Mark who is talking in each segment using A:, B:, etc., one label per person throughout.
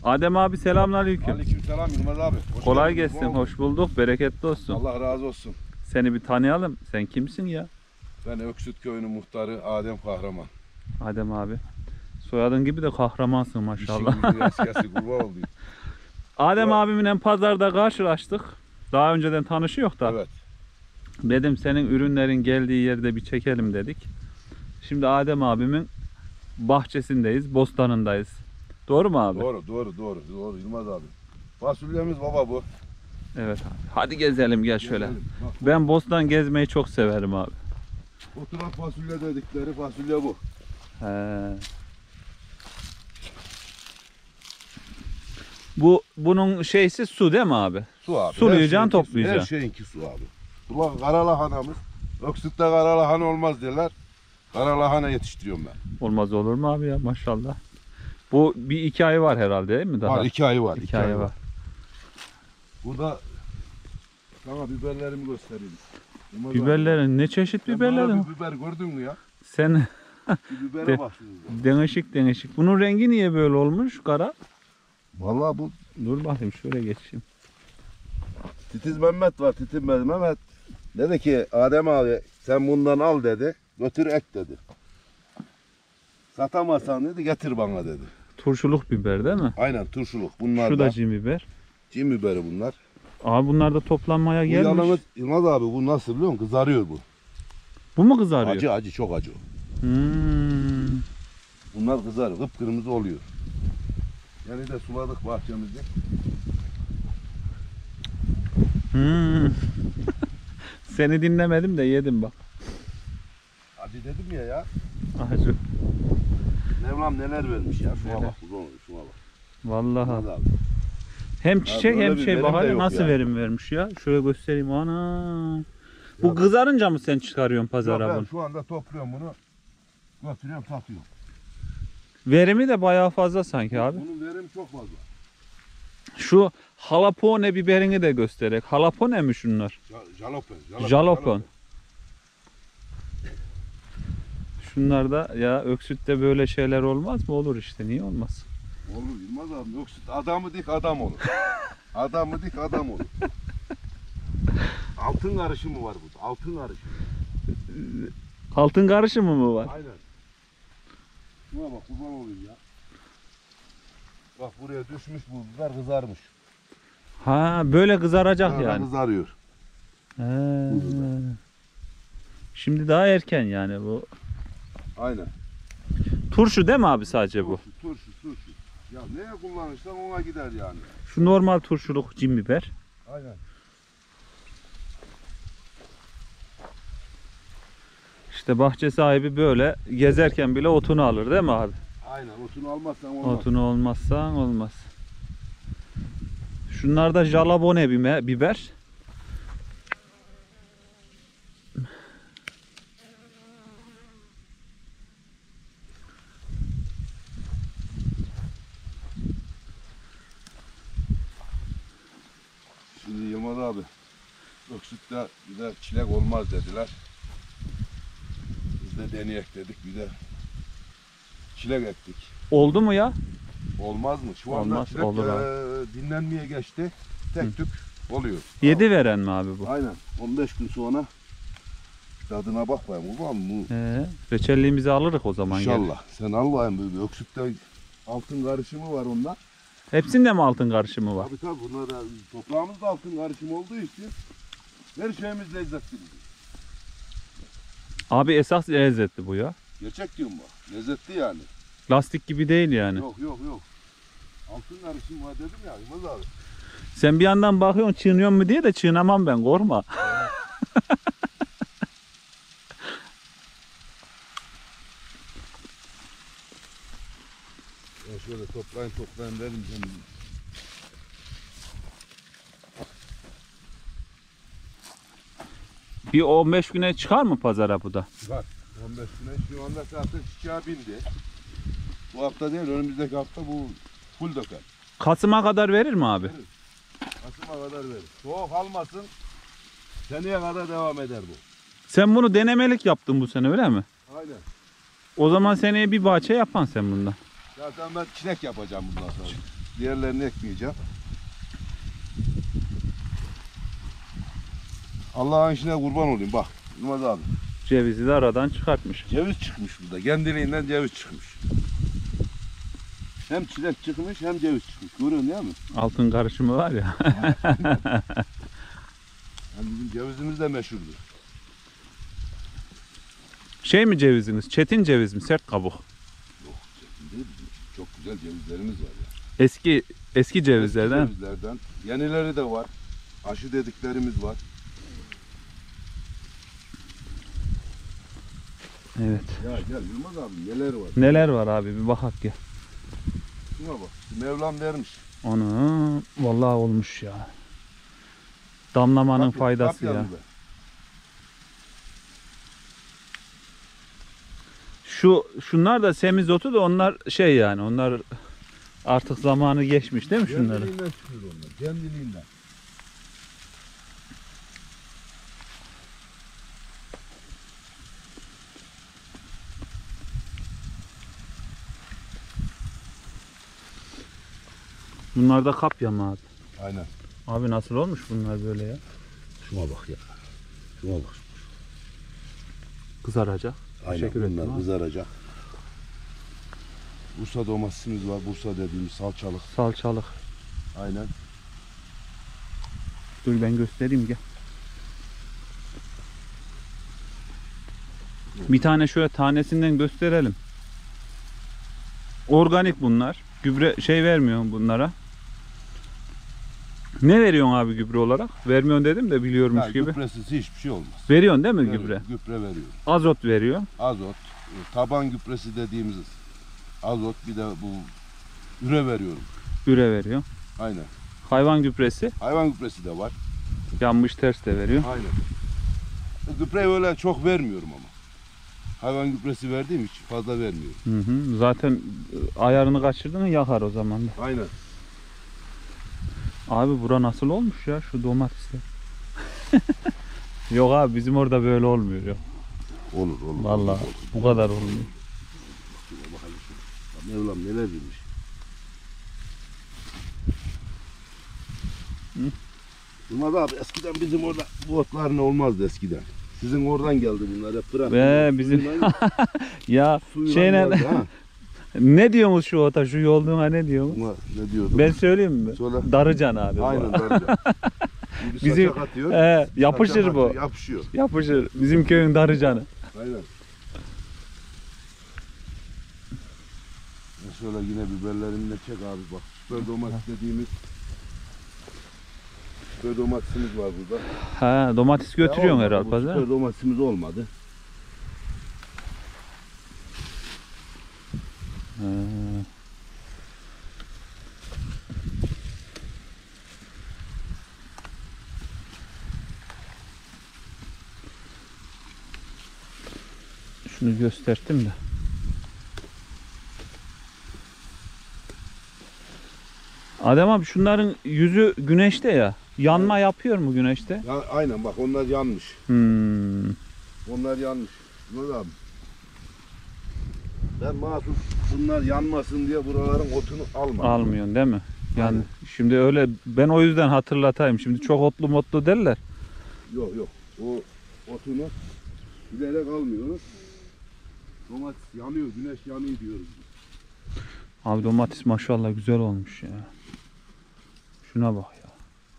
A: Adem abi selamünaleyküm.
B: Aleykümselam Yılmaz abi.
A: Kolay gelsin, hoş bulduk, bereketli olsun.
B: Allah razı olsun.
A: Seni bir tanıyalım. Sen kimsin ya?
B: Ben Öksüt Köyü'nün muhtarı Adem Kahraman.
A: Adem abi. Soyadın gibi de kahramansın maşallah.
B: İşin eskisi kurban olayım.
A: Adem abimle pazarda karşılaştık. Daha önceden tanışıyor da.
B: Evet.
A: Dedim senin ürünlerin geldiği yerde bir çekelim dedik. Şimdi Adem abimin bahçesindeyiz, bostanındayız. Doğru mu abi?
B: Doğru Yılmaz abi. Fasulyemiz baba bu.
A: Evet abi. Hadi gezelim gel şöyle.
B: Gezelim. Bak,
A: Ben bostan gezmeyi çok severim abi.
B: oturan fasulye dedikleri fasulye bu.
A: He. Bunun şeysi su değil mi abi?
B: Su abi.
A: Sulayacaksın,
B: Her
A: toplayacaksın.
B: şeyinki su abi. Ulan karalahanamız. Öksüt'te karalahana olmaz derler. Karalahana yetiştiriyorum ben.
A: Olmaz olur mu abi ya maşallah. Bu bir 2 ay var herhalde değil mi daha?
B: Var 2 ayı var.
A: 2 ay var.
B: Burada sana biberlerimi göstereyim. Yılmaz
A: Biberlerin ne çeşit
B: abi, sen
A: biberlerin?
B: bana bir biber gördün mü ya?
A: Sen
B: Bir bibere bak şimdi.
A: değişik. Bunun rengi niye böyle olmuş kara?
B: Vallahi bu
A: Dur bakayım şöyle geçeyim.
B: Titiz Mehmet var. Titiz Mehmet dedi ki Adem abi sen bundan al dedi. Götür ek dedi. Satamazsan dedi getir bana dedi.
A: Turşuluk biber değil mi?
B: Aynen turşuluk. Bunlar
A: Şu
B: da
A: da cin biber.
B: cin biberi bunlar.
A: Abi bunlar da toplanmaya
B: Bu
A: gelmiş.
B: yanımız Yılmaz abi bu nasıl biliyor musun? Kızarıyor bu.
A: Bu mu kızarıyor?
B: Acı çok acı.
A: Hmm.
B: Bunlar kızarıyor. Kıpkırmızı oluyor. Yani de suladık bahçemizi.
A: Hmm. Seni dinlemedim de yedim bak.
B: Hadi dedim ya.
A: Acı.
B: Mevlam neler vermiş ya. Şuna
A: Neler?
B: bak. Şuna bak.
A: Vallahi.
B: Yılmaz abi.
A: Hem çiçek
B: böyle
A: hem
B: bir
A: şey
B: verim
A: bak
B: de
A: hadi
B: yok
A: nasıl
B: yani.
A: verim vermiş ya. Şöyle göstereyim ana. Bu
B: Ya.
A: kızarınca mı sen çıkarıyorsun pazara
B: Ben
A: bunu?
B: şu anda topluyorum bunu. Götürüyorum satıyorum.
A: Verimi de bayağı fazla sanki abi.
B: Bunun verimi çok fazla.
A: Şu jalapone biberini de göstererek. Jalapone mi şunlar? Jalapon. Şunlar da ya Öksüt'te böyle şeyler olmaz mı? Olur işte. Niye olmaz?
B: Olur Yılmaz abi. Öksüt adamı dik adam olur. Adamı dik adam olur. Altın karışımı var burada. Altın karışımı.
A: Altın karışımı mı var?
B: Aynen. Şuna bak kurban olayım ya. Bak buraya düşmüş bu biber kızarmış.
A: Ha böyle kızaracak
B: Böyle
A: yani.
B: kızarıyor.
A: He. Şimdi daha erken yani bu.
B: Aynen.
A: Turşu değil mi abi sadece bu?
B: Turşu. Ya neye kullanırsan ona gider yani.
A: Şu normal turşuluk cin biber.
B: Aynen.
A: İşte bahçe sahibi böyle gezerken bile otunu alır değil mi abi?
B: Aynen. Otunu almazsan olmaz.
A: Otunu olmazsa olmaz. Şunlar da jalapone biber.
B: Şimdi Yılmaz abi. Öksüt'te bir de çilek olmaz dediler. Biz de deneyek dedik bir de çilek ektik.
A: Oldu mu ya?
B: Olmaz mı? Şu anda
A: Olmaz,
B: çilek
A: olur
B: dinlenmeye geçti. Tek tük oluyor.
A: 7 veren mi abi bu?
B: Aynen. 15 gün sonra tadına bak bakayım. Ulan bu
A: Reçelliğimizi alırız o zaman.
B: İnşallah. Sen al bakayım böyle öksütte altın karışımı var onda.
A: Hepsinde mi altın karışımı var?
B: Tabii bunlar da toprağımızda altın karışımı olduğu için her şeyimiz lezzetli.
A: Abi esas lezzetli bu ya.
B: Gerçek diyorum bak. Lezzetli yani.
A: Lastik gibi değil yani.
B: Yok. Altın karışımı var dedim ya Yılmaz abi.
A: Sen bir yandan bakıyorsun çiğniyor mu diye de çiğnemem ben korkma.
B: Ya şöyle toplayın dedim canım.
A: Bir 15 güne çıkar mı pazara bu da?
B: Var. 15 güne şu anda zaten çiçeğe bindi. Bu hafta değil önümüzdeki hafta bu full döker.
A: Kasım'a kadar verir mi abi?
B: Kasım'a kadar verir. Soğuk almasın. Seneye kadar devam eder bu.
A: Sen bunu denemelik yaptın bu sene öyle mi?
B: Aynen.
A: O zaman seneye bir bahçe yapan sen bundan.
B: Zaten ben çilek yapacağım bundan sonra. Diğerlerini ekmeyeceğim. Allah'ın işine kurban olayım bak. Yılmaz abi.
A: Cevizi de aradan çıkartmış.
B: Ceviz çıkmış burada. Kendiliğinden ceviz çıkmış. Hem çilek çıkmış hem ceviz çıkmış. Görüyorsun değil mi?
A: Altın karışımı var ya.
B: Yani bizim cevizimiz de meşhurdur.
A: Şey mi ceviziniz? Çetin ceviz mi? Sert kabuk.
B: Yok, çetin değil bizim. Çok güzel cevizlerimiz var ya.
A: Eski cevizlerden.
B: Eski cevizlerden. Yenileri de var. Aşı dediklerimiz var.
A: Evet.
B: Ya gel Yılmaz abi neler var.
A: Neler var abi bir bakak ya.
B: Şuna bak. Mevlam vermiş.
A: Onu vallahi olmuş ya. Damlamanın
B: Kap-
A: faydası
B: kap
A: ya.
B: yanında.
A: Şunlar da semizotu da onlar şey yani onlar artık zamanı geçmiş değil mi şunların?
B: Kendiliğinden çıkıyor onlar. Kendiliğinden.
A: Bunlar da kapya mı abi?
B: Aynen.
A: Abi nasıl olmuş bunlar böyle ya?
B: Şuna bak ya. Şuna bak.
A: Kızaracak.
B: Aynen
A: Teşekkür ederim
B: bunlar
A: abi.
B: kızaracak. Bursa domatesimiz var. Bursa dediğimiz salçalık.
A: Salçalık.
B: Aynen.
A: Dur ben göstereyim gel. Bir tane şöyle tanesinden gösterelim. Organik bunlar. Gübre şey vermiyorsun bunlara. Ne veriyorsun abi gübre olarak? Vermiyorsun dedim de biliyormuş
B: Ya,
A: gibi.
B: gübresiz hiçbir şey olmaz.
A: Veriyorsun değil mi
B: Veriyor,
A: gübre?
B: Gübre veriyor.
A: Azot veriyor.
B: Azot, taban gübresi dediğimiz azot, bir de bu üre veriyorum.
A: Üre veriyor.
B: Aynen.
A: Hayvan gübresi
B: Hayvan gübresi de var.
A: yanmış ters de veriyor.
B: Aynen. Gübreyi öyle çok vermiyorum ama. Hayvan gübresi verdiğim için fazla vermiyorum.
A: Hı hı. Zaten ayarını kaçırdın mı yakar o zaman da.
B: Aynen.
A: Abi bura nasıl olmuş ya şu domatesler? Yok abi bizim orada böyle olmuyor yok.
B: Olur olur.
A: Vallahi
B: olur.
A: bu kadar olmuyor.
B: Şuna bakalım şuna. Mevlam neler demiş. Yılmaz abi eskiden bizim orada bu otlar ne olmazdı eskiden. Sizin oradan geldi bunlar hep bırak.
A: Bizim ya şeyle ne diyormuş şu ota şu yolduğuna ne diyormuş?
B: Ne diyordum?
A: Ben söyleyeyim mi?
B: Söyle.
A: Darıcan abi. bu.
B: Aynen darıca.
A: Bizim yapışır
B: saçak
A: bu.
B: atıyor, yapışıyor.
A: Yapışır. Bizim köyün darıcanı.
B: Aynen. Şöyle yine biberlerini de çek abi bak. Süper domates dediğimiz süper domatesimiz var burada.
A: Ha domates götürüyorsun
B: Ya olmadı,
A: herhalde
B: bu
A: pazara.
B: Süper domatesimiz olmadı.
A: Ha. Şunu gösterdim de. Adem abi şunların yüzü güneşte ya. Yanma yapıyor mu güneşte?
B: Ya, aynen bak onlar yanmış.
A: Hmm.
B: Onlar yanmış. Ne abi? Ben mahsus bunlar yanmasın diye buraların otunu almadım.
A: Almıyorsun değil mi? Yani
B: Aynen.
A: şimdi öyle ben o yüzden hatırlatayım. Şimdi çok otlu motlu derler.
B: Yok yok. O otunu bilerek almıyoruz. Domates yanıyor, güneş yanıyor diyoruz.
A: Abi domates maşallah güzel olmuş ya. Şuna bak ya.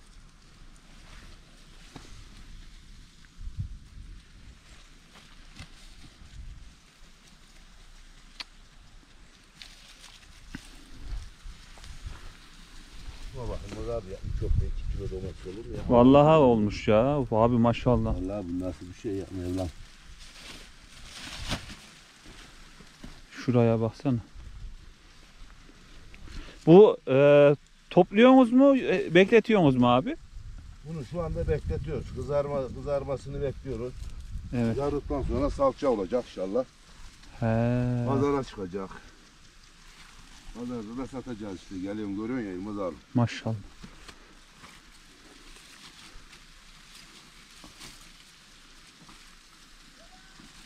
B: Şuna bakın abi ya. Çok da 2 kilo domates olur ya.
A: Vallahi olmuş ya. Abi maşallah.
B: Vallahi bu nasıl bir şey ya Mevlam.
A: Şuraya baksana. Bu topluyorsunuz mu, bekletiyorsunuz mu abi?
B: Bunu şu anda bekletiyoruz. Kızarmasını bekliyoruz.
A: Evet.
B: Yardıktan sonra salça olacak inşallah.
A: He.
B: Pazara çıkacak. Pazarda da satacağız işte. Geliyorum görüyorsun ya Yılmaz abi.
A: Maşallah.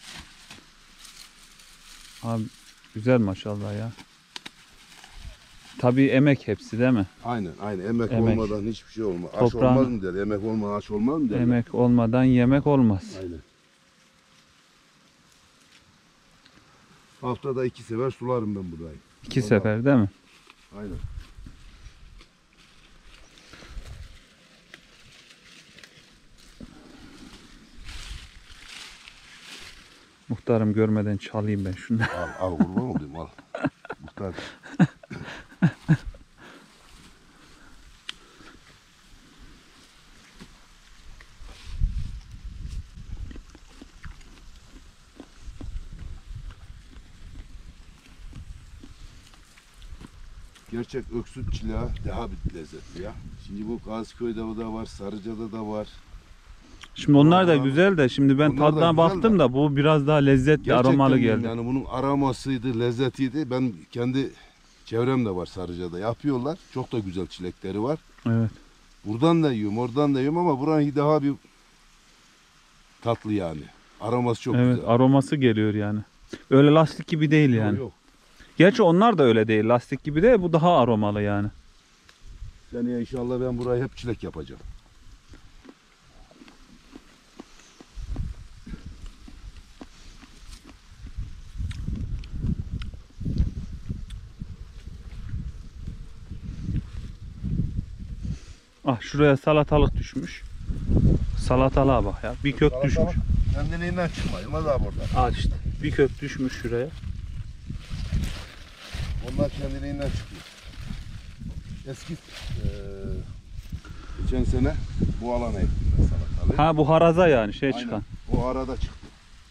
A: Abi güzel maşallah ya. Tabii emek hepsi değil mi?
B: Aynen aynen. Emek
A: Emek.
B: olmadan hiçbir şey olmaz. Aş
A: Toprağın-
B: olmaz mı der? Emek olmadan aş olmaz mı der?
A: Emek olmadan yemek olmaz.
B: Aynen. Haftada 2 sefer sularım ben burayı.
A: 2
B: Vallahi.
A: sefer değil mi?
B: Aynen.
A: Muhtarım görmeden çalayım ben şunu.
B: Al kurban olayım al. Muhtar. Gerçek öksüt çileği daha bir lezzetli ya. Şimdi bu Gaziköy'de da var, Sarıca'da da var.
A: Şimdi onlar da
B: Onlar-
A: güzel de şimdi ben
B: onlar da
A: tadına
B: güzel
A: baktım
B: de.
A: da bu biraz daha lezzetli,
B: Gerçekten
A: aromalı
B: diyorum
A: geldi.
B: yani bunun aromasıydı, lezzetiydi. Ben kendi çevremde var Sarıca'da yapıyorlar. Çok da güzel çilekleri var.
A: Evet.
B: Buradan da yiyorum, oradan da yiyorum ama buranın daha bir tatlı yani. Aroması çok
A: Evet,
B: güzel.
A: aroması geliyor yani. Öyle lastik gibi değil yani.
B: Yok.
A: Gerçi onlar da öyle değil. Lastik gibi değil. Bu daha aromalı yani.
B: Seneye inşallah ben burayı hep çilek yapacağım.
A: Ah şuraya salatalık düşmüş. Salatalığa bak ya. Bir kök düşmüş.
B: Kendiliğinden çıkma. Yılmaz abi orada.
A: Al işte. Bir kök düşmüş şuraya.
B: Onlar kendiliğinden çıkıyor. Eski geçen sene bu alana ektim ben salatalığı.
A: Ha bu haraza yani şey
B: Aynen.
A: çıkan.
B: O arada çıktı.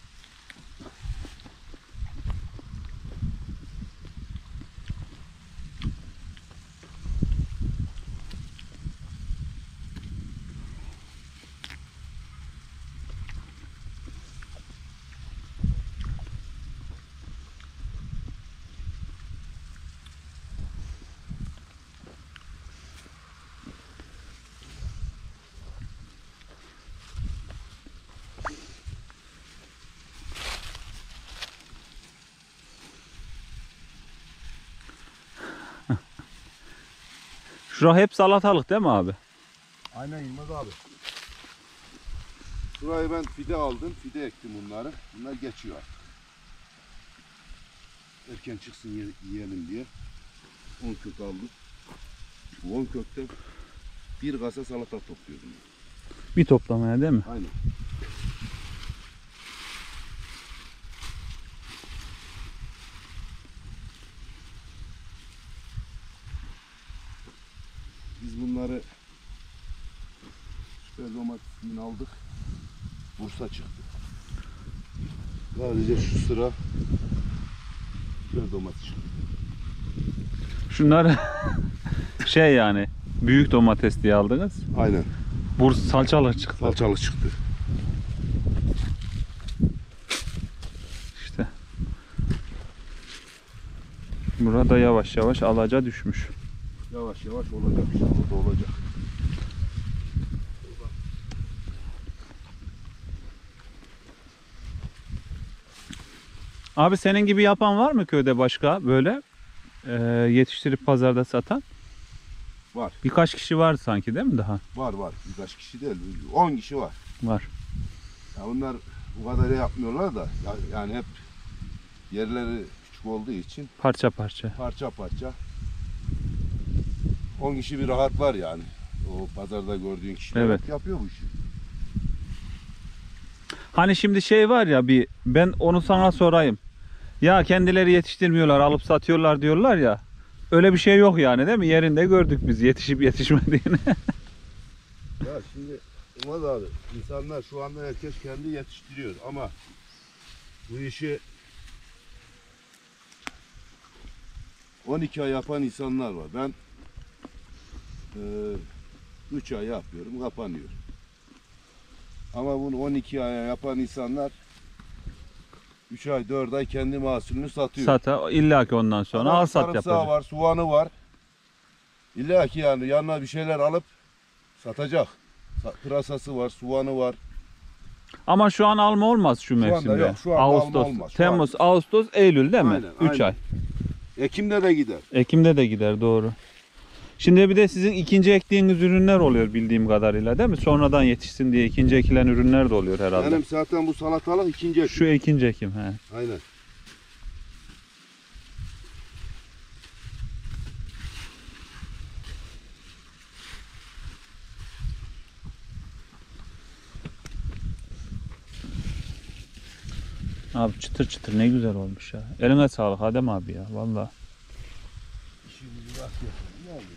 A: Şura hep salatalık değil mi abi?
B: Aynen Yılmaz abi. Burayı ben fide aldım. Fide ektim bunları. Bunlar geçiyor artık. Erken çıksın yiyelim diye. 10 kök aldım. Bu 10 kökten bir kasa salata topluyordum.
A: Bir toplamaya değil mi?
B: Aynen. Biz bunları süper domatesinden aldık. Bursa çıktı. Sadece şu sıra süper domates çıktı.
A: Şunlar şey yani büyük domates diye aldınız.
B: Aynen.
A: Bursa salçalık çıktı.
B: Salçalı çıktı.
A: İşte. Burada yavaş yavaş alaca düşmüş.
B: Yavaş yavaş olacak inşallah. O da olacak.
A: Abi senin gibi yapan var mı köyde başka böyle yetiştirip pazarda satan?
B: Var.
A: Birkaç kişi var sanki değil mi daha?
B: Var var. Birkaç kişi değil. 10 kişi var.
A: Var.
B: Ya bunlar bu kadar yapmıyorlar da yani hep yerleri küçük olduğu için
A: Parça parça.
B: parça parça 10 kişi bir rahat var yani. O pazarda gördüğün kişiler
A: Evet.
B: hep yapıyor bu işi.
A: Hani şimdi şey var ya ben onu sana sorayım. Ya kendileri yetiştirmiyorlar alıp satıyorlar diyorlar ya. Öyle bir şey yok yani değil mi? Yerinde gördük biz yetişip yetişmediğini.
B: Ya şimdi Yılmaz abi insanlar şu anda herkes kendi yetiştiriyor ama bu işi 12 ay yapan insanlar var. Ben 3 ay yapıyorum, kapanıyor. Ama bunu 12 ay yapan insanlar 3 ay 4 ay kendi mahsulünü satıyor.
A: Sata illa ki ondan sonra
B: Adam
A: al sat
B: sarımsağı
A: yapacak.
B: var, soğanı var. İlla ki yani yanına bir şeyler alıp satacak. Pırasası var, soğanı var.
A: Ama şu an alma olmaz şu
B: anda
A: mevsimde.
B: yok, şu anda alma
A: Ağustos,
B: olmaz. Şu
A: Temmuz, Ağustos, Eylül değil mi?
B: Aynen,
A: 3
B: aynen.
A: ay.
B: Ekim'de de gider.
A: Ekim'de de gider, doğru. Şimdi bir de sizin ikinci ektiğiniz ürünler oluyor bildiğim kadarıyla, değil mi? Sonradan yetişsin diye ikinci ekilen ürünler de oluyor herhalde.
B: Benim zaten bu salatalık ikinci ekim.
A: Şu ikinci ekim. He.
B: Aynen.
A: Abi çıtır çıtır ne güzel olmuş ya. Eline sağlık Adem abi ya, vallahi.
B: İşimizi rast yapalım. Ne oldu?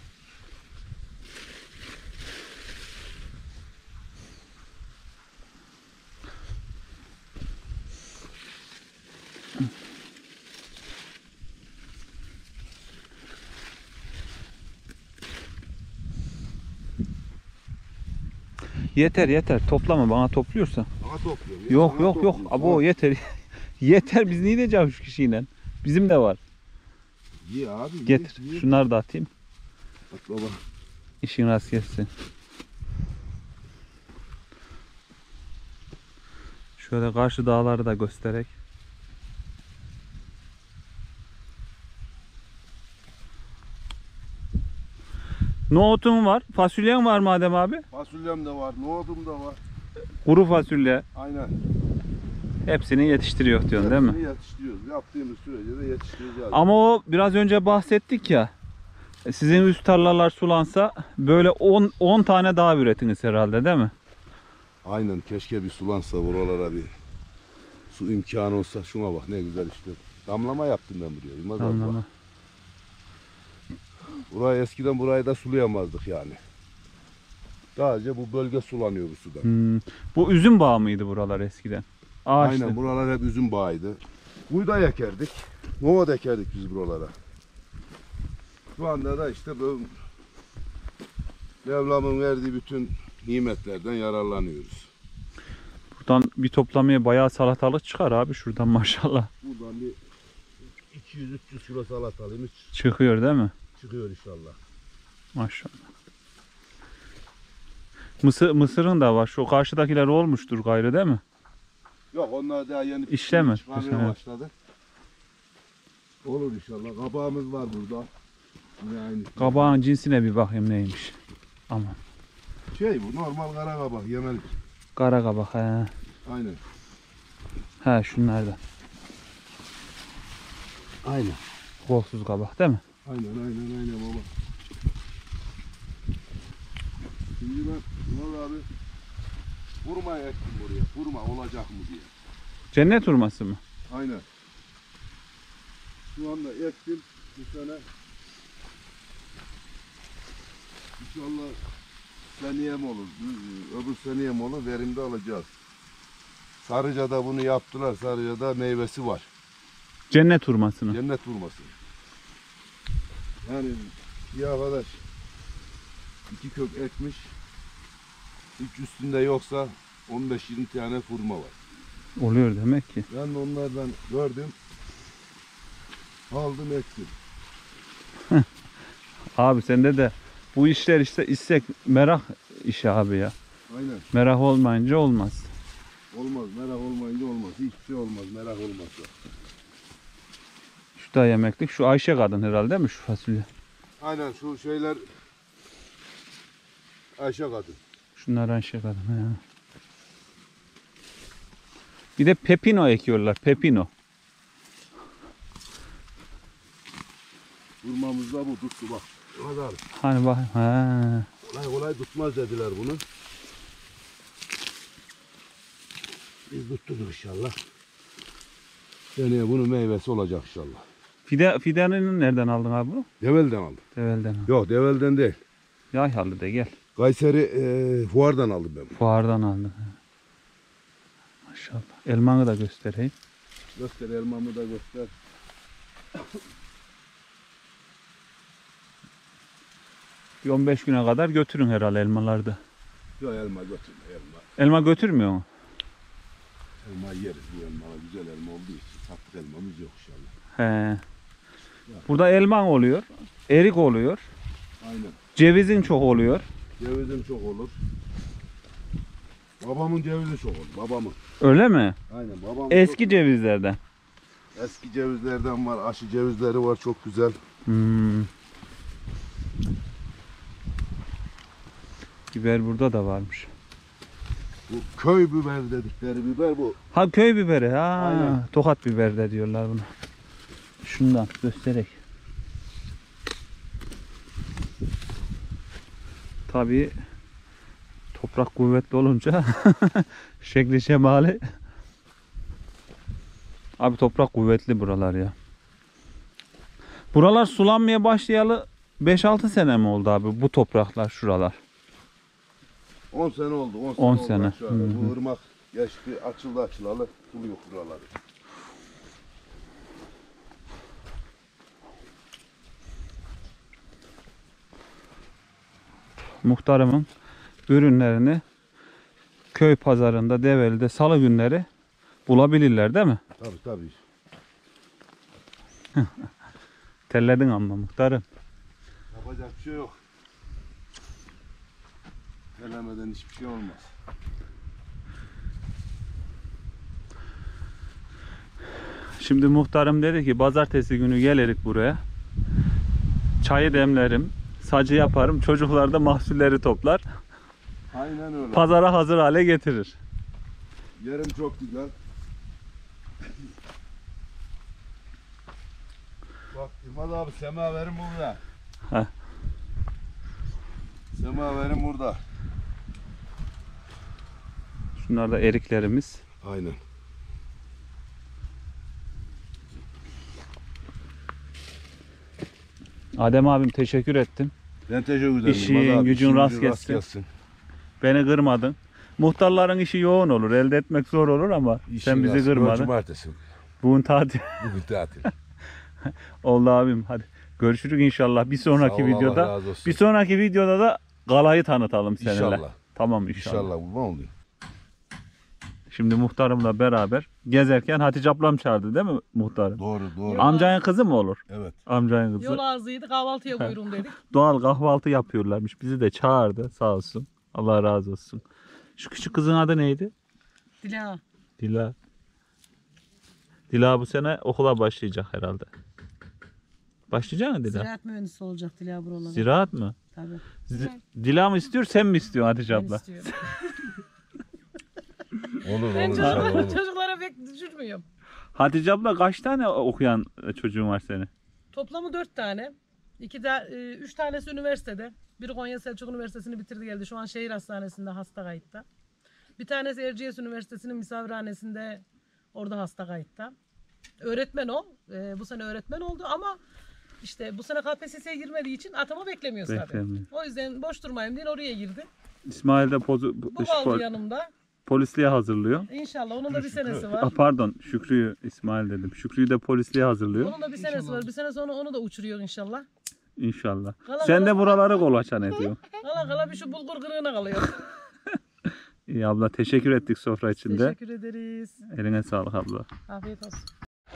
A: Yeter yeter, toplama, bana topluyorsan.
B: Sana topluyorum.
A: Yok
B: sana
A: yok yok,
B: topluyorum.
A: abo yeter. Yeter, biz niye yiyeceğiz 3 kişiyle? Bizim de var.
B: Ye abi. ye,
A: Getir.
B: ye.
A: Şunları da atayım.
B: Bak baba.
A: İşin rast gelsin. Şöyle karşı dağları da göstererek. Nohutun var, fasulyen var madem abi.
B: Fasulyem de var, nohudum da var.
A: Kuru fasulye.
B: Aynen.
A: Hepsini yetiştiriyor diyorsun değil mi?
B: Hepsini yetiştiriyoruz. Yaptığımız sürece de yetiştireceğiz.
A: Ama o biraz önce bahsettik ya. Sizin üst tarlalar sulansa böyle 10 tane daha üretiniz herhalde, değil mi?
B: Aynen, keşke bir sulansa buralara bir su imkanı olsa. Şuna bak ne güzel işte. Damlama yaptım ben buraya. Bilmez abi bak.
A: Anladım.
B: Burayı eskiden burayı da sulayamazdık yani. Sadece bu bölge sulanıyor bu sudan.
A: Bu üzüm bağı mıydı buralar eskiden? Ağaçlı.
B: Aynen, buralar hep üzüm bağıydı. Buğday ekerdik. Nohut ekerdik biz buralara. Şu anda da işte böyle Mevlam'ın verdiği bütün nimetlerden yararlanıyoruz.
A: Buradan bir toplamaya bayağı salatalık çıkar abi şuradan maşallah.
B: Buradan bir 200-300 kilo salatalığımız
A: Çıkıyor değil mi?
B: çıkıyor inşallah.
A: Maşallah. Mısırın da var. Şu karşıdakiler olmuştur gayrı, değil mi?
B: Yok, onlar daha yeni
A: İşleme.
B: çıkarmaya başladı. Olur inşallah. Kabağımız var burada. Yine aynı.
A: Kabağın cinsine bir bakayım neymiş. Aman.
B: Şey bu normal kara kabak yemelik.
A: Kara kabak he.
B: Aynen.
A: He şunlardan.
B: Aynen.
A: Kolsuz kabak değil mi?
B: Aynen baba. Şimdi ben Murat abi hurma ektim buraya. Hurma olacak mı diye.
A: Cennet hurması mı?
B: Aynen. Şu anda ektim bu sene. İnşallah seneye mi olur, öbür seneye mi olur, verimde alacağız. Sarıca'da bunu yaptılar. Sarıca'da meyvesi var.
A: Cennet hurmasını.
B: Cennet hurması. Yani bir arkadaş 2 kök ekmiş. Hiç üstünde yoksa 15-20 tane hurma var.
A: Oluyor demek ki.
B: Ben de onlardan gördüm. Aldım ektim.
A: Abi sende de bu işler işte istek, merak işi abi ya.
B: Aynen.
A: Merak olmayınca olmaz.
B: Olmaz. Merak olmayınca olmaz. Hiçbir şey olmaz. Merak olmazsa.
A: Şu da yemeklik. Şu Ayşe kadın herhalde değil mi şu fasulye?
B: Aynen şu şeyler Ayşe kadın.
A: Şunlar Ayşe kadın. He. Bir de pepino ekiyorlar. Pepino.
B: Hurmamız da bu tuttu bak. O kadar.
A: Hani bak. He.
B: Kolay kolay tutmaz dediler bunu. Biz tuttuk inşallah. Seneye bunun meyvesi olacak inşallah.
A: Fidanını nereden aldın abi bunu?
B: Devel'den aldım.
A: Develden.
B: Yok Devel'den değil.
A: Yayhalı de gel.
B: Kayseri fuardan aldım ben bunu.
A: Fuardan aldın. He. Maşallah. Elmanı da göstereyim.
B: Göster elmamı da göster.
A: Bir 15 güne kadar götürün herhalde elmaları da.
B: Yok elma götürme elma.
A: Elma götürmüyor mu?
B: Elma yeriz bu elma. Güzel elma olduğu için tatlı elmamız yok inşallah.
A: He. Burada elman oluyor. Erik oluyor.
B: Aynen.
A: Cevizin çok oluyor.
B: Cevizim çok olur. Babamın cevizi çok olur. Babamın.
A: Öyle mi?
B: Aynen babam.
A: Eski cevizlerden.
B: Eski cevizlerden var. Aşı cevizleri var. Çok güzel.
A: Biber burada da varmış.
B: Bu köy biber dedikleri biber bu.
A: Ha köy biberi ha.
B: Aynen.
A: Tokat biberi de diyorlar buna. Şundan göstererek. Tabii toprak kuvvetli olunca şekli şemali. Abi toprak kuvvetli buralar ya. Buralar sulanmaya başlayalı 5-6 sene mi oldu abi bu topraklar şuralar?
B: 10 sene oldu.
A: 10
B: 10
A: sene.
B: sene. Oldu. Bu ırmak geçti, açılalı suluyor buraları.
A: Muhtarımın ürünlerini köy pazarında, Develi'de salı günleri bulabilirler değil mi?
B: Tabii tabii.
A: Terledin ama muhtarım.
B: Yapacak bir şey yok. Denemeden hiçbir şey olmaz.
A: Şimdi muhtarım dedi ki pazartesi günü gelirik buraya. Çayı demlerim, sacı yaparım, çocuklar da mahsulleri toplar.
B: Aynen öyle.
A: Pazara hazır hale getirir.
B: Yerim çok güzel. Bak Yılmaz abi semaverim burada.
A: Heh.
B: Semaverim burada.
A: Şunlar da eriklerimiz.
B: Aynen.
A: Adem abim teşekkür ettim.
B: Ben teşekkür ederim.
A: İşin,
B: Yılmaz abi.
A: gücün
B: İşin
A: rast
B: gücün
A: gelsin. Beni kırmadın. Muhtarların işi yoğun olur. Elde etmek zor olur ama sen bizi kırmadın.
B: Cumartesi.
A: Bugün tatil.
B: Bugün tatil.
A: Oldu abim. Hadi görüşürüz inşallah. Bir sonraki
B: Sağ ol, Allah
A: videoda.
B: razı olsun.
A: Bir sonraki videoda da galayı tanıtalım seninle.
B: İnşallah.
A: Tamam inşallah.
B: İnşallah kurban olayım.
A: Şimdi muhtarımla beraber gezerken Hatice ablam çağırdı değil mi muhtarım?
B: Doğru doğru.
A: Amcanın kızı mı olur?
B: Evet.
A: Amcanın kızı.
C: Yol ağzıydı, kahvaltıya buyurun dedik.
A: Doğal kahvaltı yapıyorlarmış. Bizi de çağırdı sağ olsun. Allah razı olsun. Şu küçük kızın adı neydi?
C: Dila.
A: Dila. Dila bu sene okula başlayacak herhalde. Başlayacak mı Dila?
C: Ziraat mühendisi olacak Dila buralara.
A: Ziraat mı?
C: Tabii.
A: Dila mı istiyor sen mi istiyorsun Hatice
C: Ben
A: abla?
C: istiyorum.
B: Olur
C: Ben
B: olur. inşallah olur.
C: çocuklara pek düşürmüyorum.
A: Hatice abla kaç tane okuyan çocuğun var senin?
C: Toplamı 4 tane. 3 tanesi üniversitede. Biri Konya Selçuk Üniversitesi'ni bitirdi geldi. Şu an şehir hastanesinde hasta kayıtta. Bir tanesi Erciyes Üniversitesi'nin misafirhanesinde orada hasta kayıtta. Öğretmen o. Bu sene öğretmen oldu ama işte bu sene KPSS'ye girmediği için atama beklemiyor tabii.
A: Beklemiyor.
C: O yüzden boş durmayayım diye oraya girdi.
A: İsmail de
C: Bu kaldı yanımda.
A: polisliğe hazırlıyor.
C: İnşallah onun da bir senesi var.
A: Pardon Şükrü'yü İsmail dedim. Şükrü'yü de polisliğe hazırlıyor.
C: Onun da bir senesi var. Bir sene sonra onu da uçuruyor inşallah.
A: İnşallah.
C: Kala
A: Sen de
C: kala.
A: buraları kolaçan ediyor.
C: Kala kala bir şu bulgur kırığına kalıyor.
A: İyi abla teşekkür ettik sofra içinde.
C: Teşekkür ederiz.
A: Eline sağlık abla.
C: Afiyet olsun.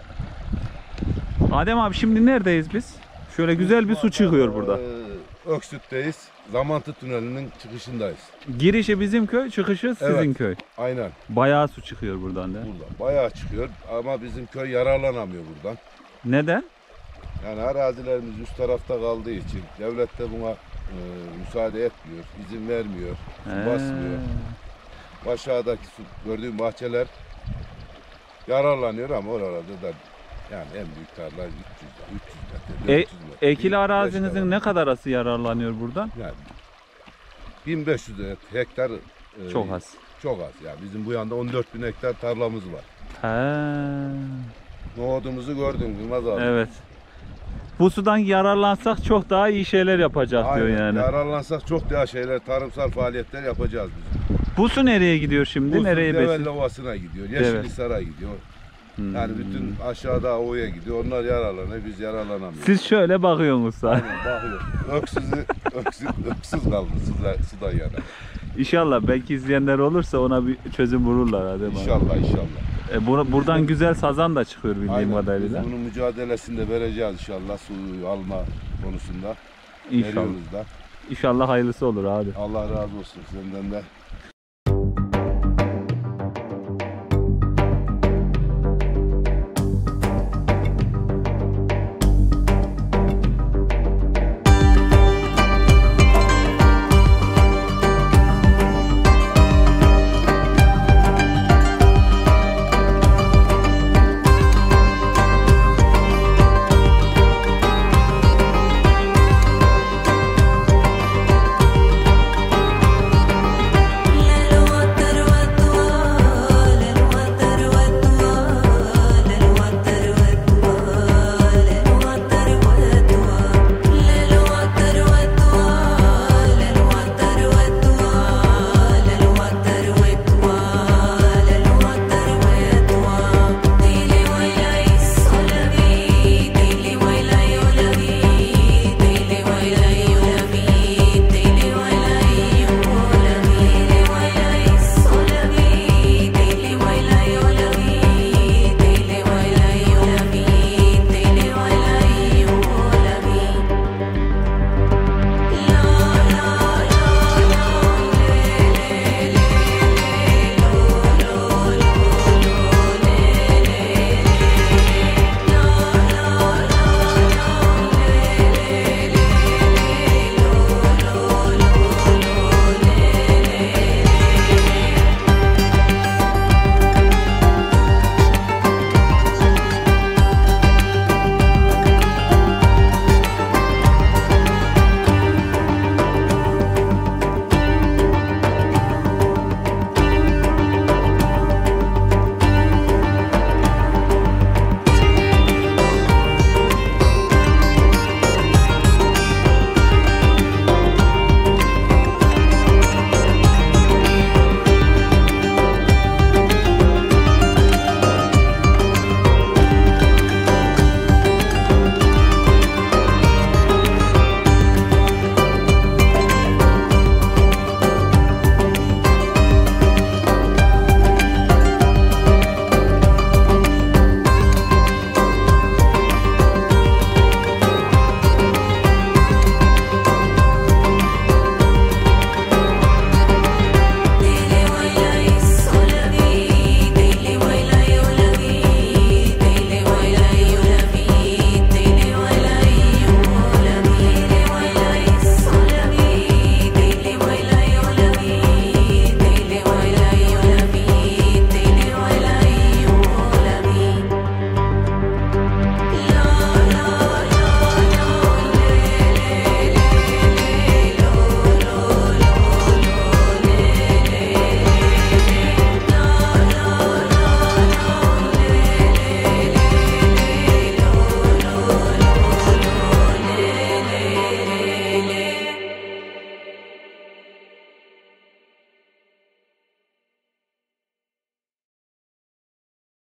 A: Adem abi şimdi neredeyiz biz? Şöyle güzel bir su çıkıyor burada.
B: Öksüt'teyiz. Zamantı Tüneli'nin çıkışındayız.
A: Girişi bizim köy, çıkışı sizin
B: Evet.
A: köy.
B: Aynen.
A: Bayağı su çıkıyor buradan da.
B: Burada. Bayağı çıkıyor ama bizim köy yararlanamıyor buradan.
A: Neden?
B: Yani arazilerimiz üst tarafta kaldığı için devlet de buna müsaade etmiyor, izin vermiyor, su basmıyor. Aşağıdaki su, gördüğüm bahçeler yararlanıyor ama oralarda da yani en büyük tarla 300 metre, 400 metre.
A: Ekili
B: 1500
A: arazinizin
B: metre.
A: ne kadarası yararlanıyor buradan?
B: Yani 1500 hektar
A: Çok az.
B: Çok az. Yani bizim bu yanda 14.000 hektar tarlamız var.
A: He.
B: Nohudumuzu gördün Yılmaz abi.
A: Evet. Bu sudan yararlansak çok daha iyi şeyler yapacak diyor
B: Aynen.
A: yani.
B: Yararlansak çok daha şeyler, tarımsal faaliyetler yapacağız biz.
A: Bu su nereye gidiyor şimdi?
B: Bu
A: Nereye
B: Develi
A: besin?
B: Ovası'na gidiyor,
A: Evet.
B: Yeşilhisar'a gidiyor. Yani bütün aşağıda Ova'ya gidiyor. Onlar yararlanıyor, biz yararlanamıyoruz.
A: Siz şöyle bakıyorsunuz sadece.
B: Aynen bakıyor. Öksüz kaldı sudan yana.
A: İnşallah belki izleyenler olursa ona bir çözüm bulurlar Adem abi.
B: İnşallah inşallah.
A: Buradan güzel sazan da çıkıyor bildiğim
B: Aynen. Biz
A: kadarıyla.
B: bunun mücadelesini de vereceğiz inşallah suyu alma konusunda.
A: İnşallah.
B: Veriyoruz da.
A: İnşallah hayırlısı olur abi.
B: Allah razı olsun senden de.